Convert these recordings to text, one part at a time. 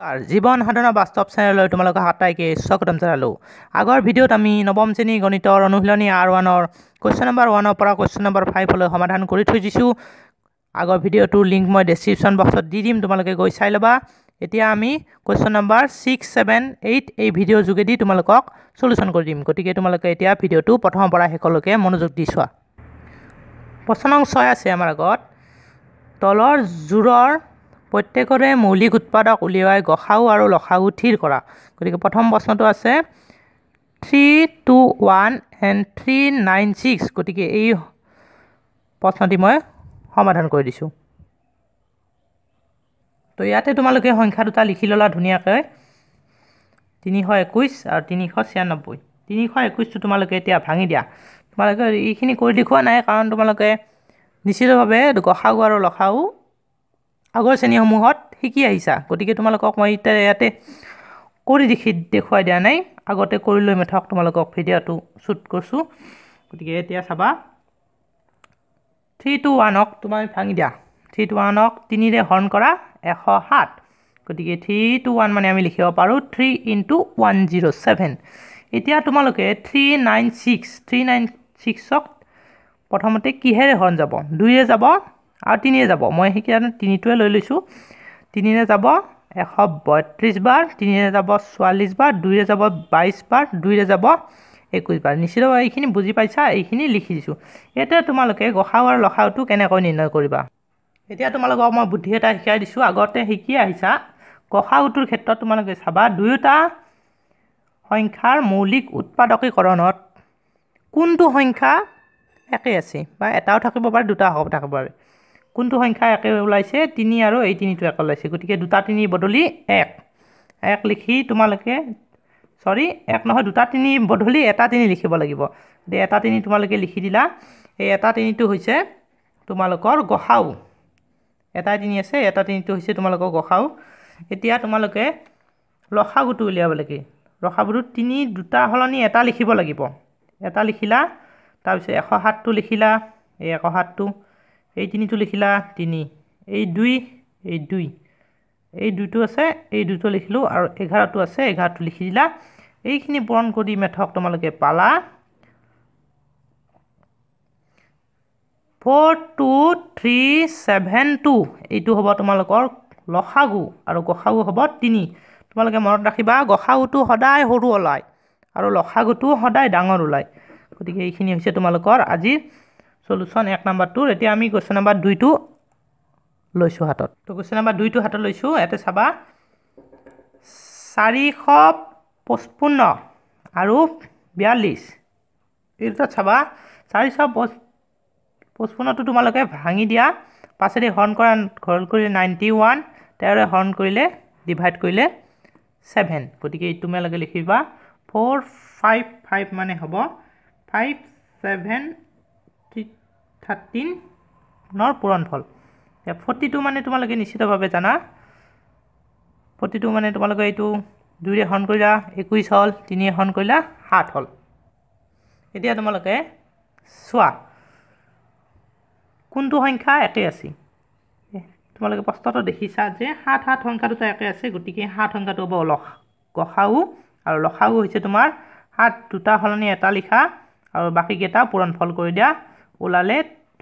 আর জীবন সাধনা বাস্তৱ চেনেললৈ তোমালোকক আটাইকে স্বাগতম জনালোঁ। আগৰ ভিডিঅ'ত আমি নৱম শ্ৰেণী গণিতৰ অনুশীলনী R1-ৰ কুৱেশ্যন নম্বৰ 1-ৰ পৰা কুৱেশ্যন নম্বৰ 5-লৈ সমাধান কৰি থৈ দিছোঁ। আগৰ ভিডিঅ'টোৰ লিংক মই ডেছক্ৰিপশ্যন বক্সত দি দিম, তোমালোকে গৈ চাই ল'বা। এতিয়া আমি কুৱেশ্যন নম্বৰ 6, 7, 8 এই ভিডিঅ'ৰ যোগেদি তোমালোকক সলিউশ্যন কৰি দিম। গতিকে তোমালোকে এতিয়া ভিডিঅ'টো প্ৰথমৰ পৰা শেষলৈকে মনোযোগ দি চোৱা। প্ৰশ্ন নং 6 আছে আমাৰ আগত। তলৰ জোৰৰ প্ৰত্যেকৰে মৌলিক উৎপাদক উলিয়াই গসাউ আৰু লসাউ থিৰ কৰা। গতিকে প্ৰথম প্ৰশ্নটো আছে 321 and 396। গতিকে এই প্ৰশ্নটি মই সমাধান কৰি দিছোঁ। তো ইয়াতে তোমালোকে সংখ্যা দুটা লিখি ল'লা ধুনীয়াকৈ, 321 আৰু 396। 321টো তোমালোকে এতিয়া ভাঙি দিয়া। তোমালোকে এইখিনি কৰি দেখুওৱা নাই, কাৰণ তোমালোকে নিশ্চিতভাৱে গসাউ আৰু লসাউ আগৰ শ্ৰেণীসমূহত শিকি আহিছা। গতিকে তোমালোকক মই এতিয়া ইয়াতে কৰি দেখুৱাই দিয়া নাই, আগতে কৰি লৈ মেথক তোমালোকক ভিডিঅ'টো শ্বুট কৰিছোঁ। গতিকে এতিয়া চাবা, 321ক তুমি ভাঙি দিয়া। 321ক 3ৰে হৰণ কৰা 107। গতিকে 321 মানে আমি লিখিব পাৰোঁ 3 × 107। এতিয়া তোমালোকে 396ক প্ৰথমতে কিহেৰে হৰণ যাব? 2ৰে যাব আৰু 3ৰে যাব। মই সেইকাৰণে 3টোৱে লৈ লৈছোঁ। 3ৰে যাব 132 বাৰ, 3ৰে যাব 44 বাৰ, 2ৰে যাব 22 বাৰ, 2ৰে যাব 21 বাৰ। নিশ্চিতভাৱে এইখিনি বুজি পাইছা, এইখিনি লিখি দিছোঁ। এতিয়া তোমালোকে গসাউ আৰু লসাউটো কেনেকৈ নিৰ্ণয় কৰিবা। এতিয়া তোমালোকক মই বুদ্ধি এটা শিকাই দিছোঁ, আগতে শিকি আহিছা। গসাউটোৰ ক্ষেত্ৰত তোমালোকে চাবা, দুয়োটা সংখ্যাৰ মৌলিক উৎপাদকীকৰণত কোনটো সংখ্যা একে আছে, বা এটাও থাকিব পাৰে, দুটা থাকিব পাৰে। কোনটো সংখ্যা একে ওলাইছে? 3 আৰু এই 3টো একে ওলাইছে। গতিকে দুটা 3 বদলি 1 লিখি তোমালোকে, এক নহয়, দুটা 3 বদলি এটা 3 লিখিব লাগিব। গতিকে এটা 3 তোমালোকে লিখি দিলা। এই এটা 3টো হৈছে তোমালোকৰ গসাউ। এটা 3 আছে, এটা 3টো হৈছে তোমালোকৰ গসাউ। এতিয়া তোমালোকে লসাগুটো উলিয়াব লাগে। লসাগুটো 3 দুটা সলনি এটা লিখিব লাগিব। এটা লিখিলা, তাৰপিছত 107টো লিখিলা, এই 107টো, এই 3টো লিখিলা, 3, এই 2, এই 2, এই 2টো আছে, এই 2টো লিখিলোঁ, আৰু 11টো আছে, 11টো লিখি দিলা। এইখিনি পূৰণ কৰি মেথক তোমালোকে পালা 42372। এইটো হ'ব তোমালোকৰ লসাগু আৰু গসাগু হ'ব 3। তোমালোকে মনত ৰাখিবা, গসাগুটো সদায় সৰু ওলায় আৰু লসাগুটো সদায় ডাঙৰ ওলায়। গতিকে এইখিনি হৈছে তোমালোকৰ আজিৰ সলিউশ্যন 1 নম্বৰটোৰ। এতিয়া আমি কুৱেশ্যন নম্বৰ 2টো লৈছোঁ হাতত। তো কুৱেশ্যন নম্বৰ 2টো হাতত লৈছোঁ। ইয়াতে চাবা, 455 আৰু 42। এই দুটাত চাবা, 455টো তোমালোকে ভাঙি দিয়া, 5ৰে হৰণ কৰিলে 91, 13ৰে হৰণ কৰিলে ডিভাইড কৰিলে 7। গতিকে এই তোমালোকে লিখিবা 455 মানে হ'ব 5, 7, 13ৰ পূৰণফল। 42 মানে তোমালোকে নিশ্চিতভাৱে জানা, 42 মানে তোমালোকে এইটো 2ৰে হৰণ কৰিলা 21 হ'ল, 3ৰে হৰণ কৰিলা 7 হ'ল। এতিয়া তোমালোকে চোৱা কোনটো সংখ্যা একে আছে। তোমালোকে প্ৰশ্নটো দেখিছা যে 7 সংখ্যা দুটা একে আছে। গতিকে 7 সংখ্যাটো হ'ব গসাউ, আৰু লসাউ হৈছে তোমাৰ 7 দুটা সলনি এটা লিখা আৰু বাকীকেইটা পূৰণফল কৰি দিয়া, ওলালে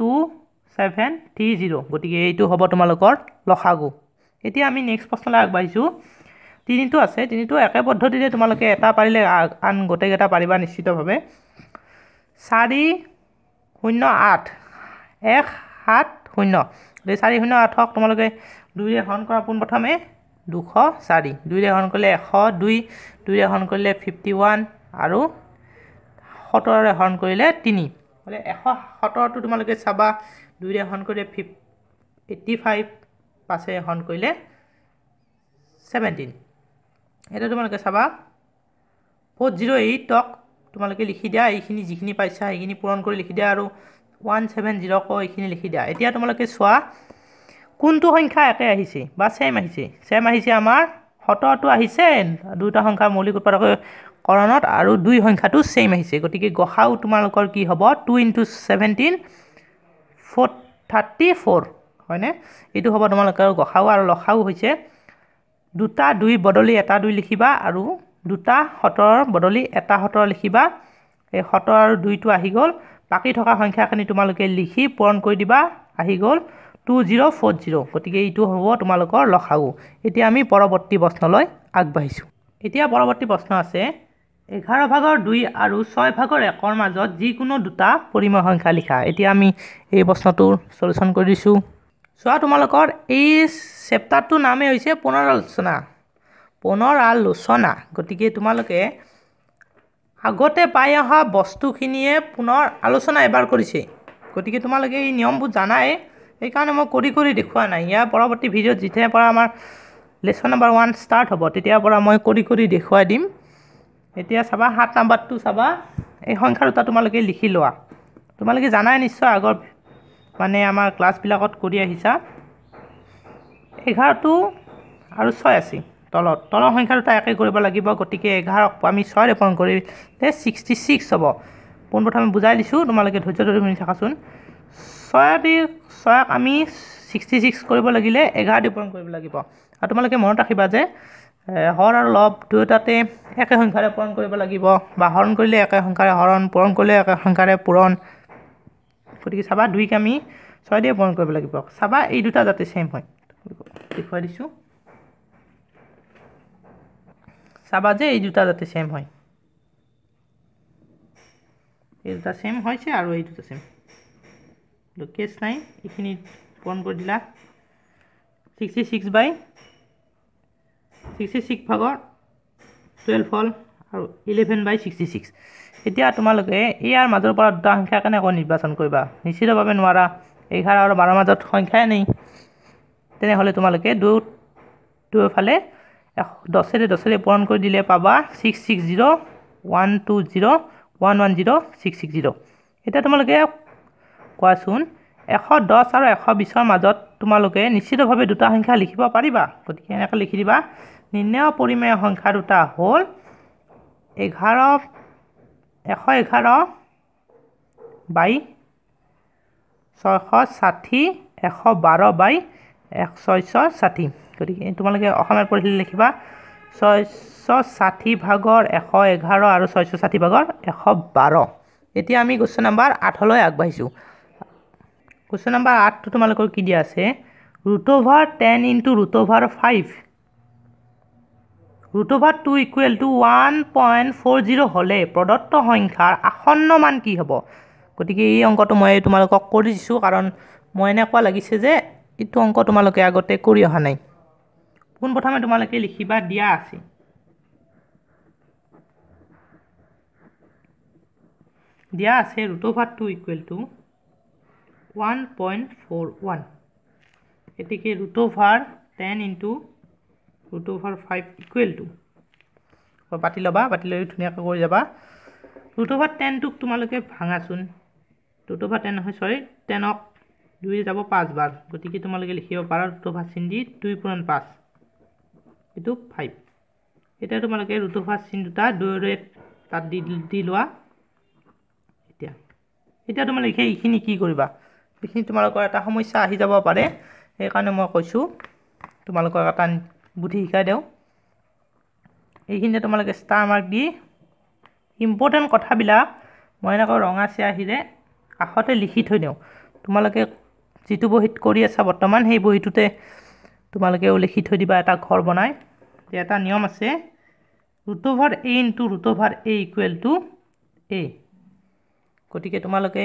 2730। গতিকে এইটো হ'ব তোমালোকৰ লসাগু। এতিয়া আমি নেক্সট প্ৰশ্নলৈ আগবাঢ়িছোঁ। 3টো আছে, 3টো একে পদ্ধতিৰে তোমালোকে এটা পাৰিলে আন গোটেইকেইটা পাৰিবা নিশ্চিতভাৱে। 408 170। গতিকে 408ক তোমালোকে 2ৰে হৰণ কৰা পোনপ্ৰথমে 204, 2ৰে হৰণ কৰিলে 102, 2ৰে হৰণ কৰিলে 51, আৰু 17ৰে হৰণ কৰিলে 3। মানে 117টো তোমালোকে চাবা, 2ৰে হৰণ কৰিলে 85, 5ৰে হৰণ কৰিলে 17। এতিয়া তোমালোকে চাবা 408ক তোমালোকে লিখি দিয়া, এইখিনি যিখিনি পাইছা সেইখিনি পূৰণ কৰি লিখি দিয়া, আৰু 170ক এইখিনি লিখি দিয়া। এতিয়া তোমালোকে চোৱা কোনটো সংখ্যা একে আহিছে বা ছেম আহিছে। ছেম আহিছে আমাৰ 17টো আহিছে দুটা সংখ্যাৰ মৌলিক উৎপাদকীকৰণত, আৰু 2 সংখ্যাটো ছেম আহিছে। গতিকে গসাউ তোমালোকৰ কি হ'ব? 2 × 17 434, হয়নে? এইটো হ'ব তোমালোকৰ গসাউ, আৰু লসাউ হৈছে দুটা 2 বদলি এটা 2 লিখিবা আৰু দুটা 17 বদলি এটা 17 লিখিবা এই 17 আৰু 2 টো আহি গ'ল বাকি থকা সংখ্যাখিনি তোমালোকে লিখি পূৰণ কৰি দিবা আহি গ'ল 2040 গতিকে এইটো হ'ব তোমালোকৰ লসাগু এতিয়া আমি পৰৱৰ্তী প্ৰশ্নলৈ আগবাঢ়িছো এতিয়া পৰৱৰ্তী প্ৰশ্ন আছে 11 ভাগৰ 2 আৰু 6 ভাগৰ 1 ৰ মাজত যিকোনো দুটা পৰিমেয় সংখ্যা লিখা এতিয়া আমি এই প্ৰশ্নটোৰ সলিউশন কৰি দিছো সোৱা তোমালোকৰ এই চেপ্টাৰটোৰ নামে হৈছে পুনৰালোচনা গতিকে তোমালোকে আগতে পাই অহা বস্তুখিনিয়ে পুনৰ আলোচনা এবাৰ কৰিছে গতিকে তোমালোকে এই নিয়মবোৰ জানাই এই কাৰণে মই কৰি দেখুৱা নাই ইয়াৰ পৰৱৰ্তী ভিডিঅ'ত যেতিয়াৰ পৰা আমাৰ লেসন নম্বৰ 1 ষ্টাৰ্ট হ'ব তেতিয়াৰ পৰা মই কৰি দেখুৱাই দিম এতিয়া চাবা 7 নম্বৰটো চাবা এই সংখ্যা দুটা তোমালোকে লিখি লোৱা তোমালোকে জানাই নিশ্চয় আগৰ মানে আমাৰ ক্লাছ বিলাকত কৰি আহিছা 11 টো আৰু 6 আছে তলৰ সংখ্যা দুটা একে কৰিব লাগিব গতিকে 11 ক আমি 6 ৰে পূৰণ কৰিলে 66 হ'ব পোনপ্ৰথমে বুজাই দিছো তোমালোকে ধৈৰ্য ধৰি শুনি থাকাচোন 6 আমি 66 কৰিব লাগিলে 11 দি পূৰণ কৰিব লাগিব আৰু তোমালোকে মনত ৰাখিবা যে হৰ আৰু লব দুয়োটাতে একে সংখ্যাৰে পূৰণ কৰিব লাগিব বা হৰণ কৰিলে একে সংখ্যাৰে হৰণ পূৰণ কৰিলে একে সংখ্যাৰে পূৰণ গতিকে চাবা 2 ক আমি 6 দিয়ে পূৰণ কৰিব লাগিব চাবা এই দুটা যাতে সেম হয় দেখুৱাই দিছো চাবা যে এই দুটা যাতে সেম হয় এই দুটা সেম হৈছে আৰু এই দুটা সেম কেছ নাই এইখিনি পূৰণ কৰি দিলা 66 ভাগৰ 12 হল আৰু 11/66 এতিয়া তোমালোকে ইয়াৰ মাজৰ পৰা দুটা সংখ্যা কেনেকৈ নিৰ্বাচন কৰিবা নিশ্চিতভাৱে নোৱাৰা 11 আৰু 12 মাজত সংখ্যাই নাই তেনেহলে তোমালোকে দুয়োফালে 10 ৰে পূৰণ কৰি দিলে পাবা 660 120 110 660 এতিয়া তোমালোকে কোৱাচোন 110 আৰু 120 ৰ মাজত তোমালোকে নিশ্চিতভাৱে দুটা সংখ্যা লিখিব পাৰিবা গতিকে এনেকৈ লিখি দিবা নিৰ্ণয় পৰিমেয় সংখ্যা দুটা হ'ল 111 বাই 660 112 বাই 660 গতিকে তোমালোকে অসমীয়াত পঢ়িলে লিখিবা 660 ভাগৰ 111 আৰু 660 ভাগৰ 112 এতিয়া আমি কোৱেশ্চন নম্বৰ 8 লৈ আগবাঢ়িছো কোৱেশ্চন নম্বৰ 8 টো তোমালোকৰ কি দিয়া আছে √10 * √5 √2 = 1.40 হলে প্ৰদত্ত সংখ্যাৰ আসন্ন মান কি হ'ব গতিকে এই অংকটো মই তোমালোকক কৰি দিছো কাৰণ মই এনেকুৱা লাগিছে যে এইটো অংক তোমালোকে আগতে কৰি অহা নাই পোনপ্ৰথমে তোমালোকে লিখিবা দিয়া আছে দিয়া আছে √2 = 1.41 এটিকে √10 * √5 = পাতি লবা পাতি লৈ ধুনীয়াকৈ কৰি যাবা √10 টোক তোমালোকে ভাঙাচোন √10 নহয় সৰি 10 ক 2 যাব 5 বাৰ গতিকে তোমালোকে লিখিব পাৰা √5 চিন দি 2 * 5 এটো 5 এটা তোমালোকে √5 চিন দুটা 2 ৰে তাত দি লোৱা এতিয়া তোমালোকে এইখিনি কি কৰিবা এইখিনি তোমালোকৰ এটা সমস্যা আহি যাব পাৰে এই কাৰণে মই কৈছো তোমালোকৰ এটা বুদ্ধি শিকাই দেও এইখিনি তোমালোকে ষ্টাৰ মাৰ্ক দি ইম্পৰ্টেন্ট কথাবিলাক মই এনেকৈ ৰঙা চিয়াহিৰে কাষতে লিখি থৈ দিও তোমালোকে যেটো বহিত কৰি আছা বৰ্তমান সেই বহিটোতে তোমালোকে লিখি থৈ দিবা এটা ঘৰ বনাই এটা নিয়ম আছে √a * √a = a গতিকে তোমালোকে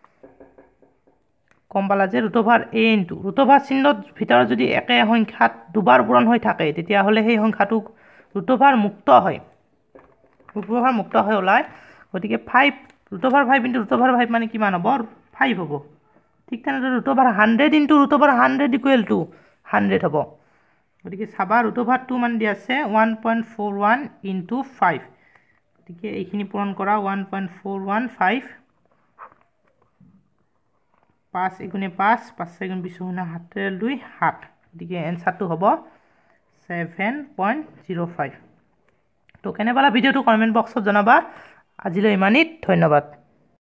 কম পালা যে √a * চিহ্নৰ ভিতৰত যদি একে সংখ্যাত দুবাৰ পূৰণ হৈ থাকে তেতিয়া হলে সেই সংখ্যাটো √a মুক্ত হয় √a মুক্ত হৈ ওলাই গতিকে 5 √5 * √5 মানে কিমান হ'ব 5 হ'ব ঠিক তেনেদৰে √100 * √100 = 100 হ'ব গতিকে চাবা √2 মান দি আছে 1.41 * 5 গতিকে এইখিনি পূৰণ কৰা 1.415 5 * 5 5 * 20 7 2 7 গতিকে এনসারটো হ'ব 7.05 তো কেনে পালা ভিডিওটো কমেন্ট বক্সত জনাবা আজিলৈ ইমানেই ধন্যবাদ